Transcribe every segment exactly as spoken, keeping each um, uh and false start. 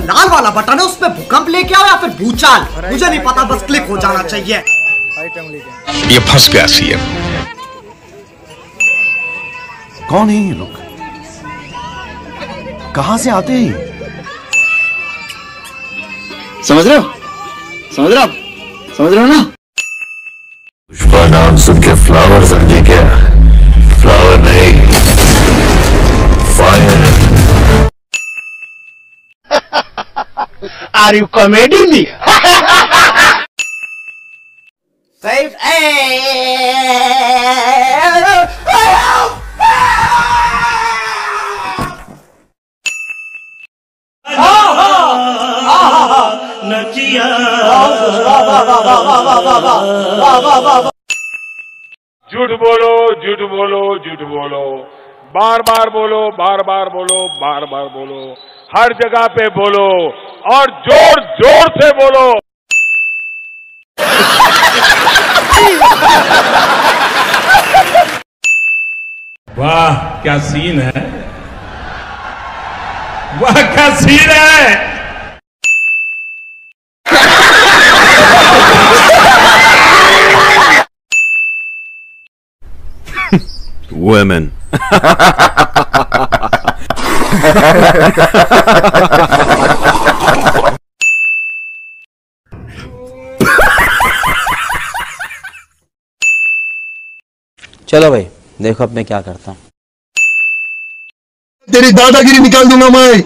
लाल वाला बटन है उसपे भूकंप लेके आओ या फिर भूचाल, मुझे नहीं पता, बस क्लिक हो जाना चाहिए। ये फंस गया सीएम। कौन है ये लोग, कहां से आते हैं? समझ रहे हो, समझ रहे हो, समझ रहे हो ना? पुष्पा नाम सुन के फ्लावर समझे क्या? फ्लावर नहीं, fire. Are you comedy me? झूठ बोलो, झूठ बोलो, झूठ बोलो, बार बार बोलो, बार बार बोलो, बार बार बोलो, हर जगह पे बोलो और जोर जोर से बोलो। वाह क्या सीन है, वाह क्या सीन है। Women. चलो भाई देखो अब मैं क्या करता हूँ। तेरी दादागिरी निकाल दूंगा मैं।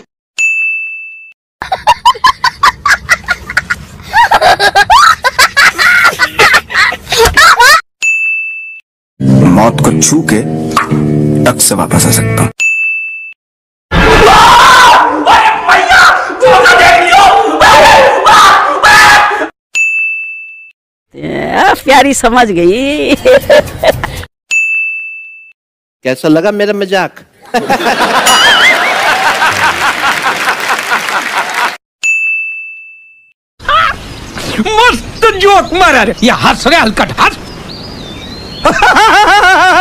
मौत को छू के टक से वापस आ सकता हूँ। प्यारी समझ गई। कैसा लगा मेरा मजाक? मस्त जोक मारा रे, ये हंस रहे हलकट हंस।